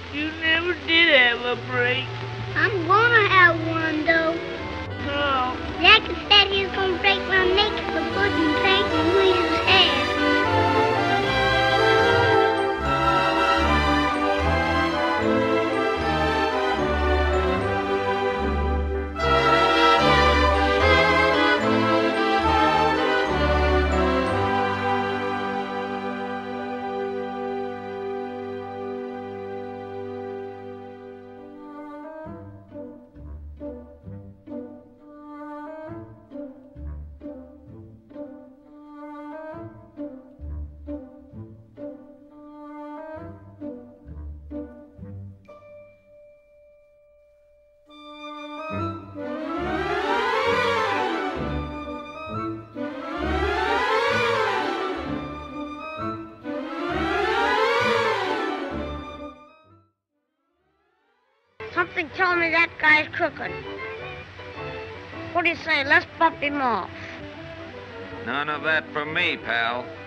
You never did have a break. I'm gonna have one, though. Oh. Jackie said he was gonna break my neck if I couldn't take Louise's hand. Something tells me that guy's crooked. What do you say? Let's bump him off. None of that for me, pal.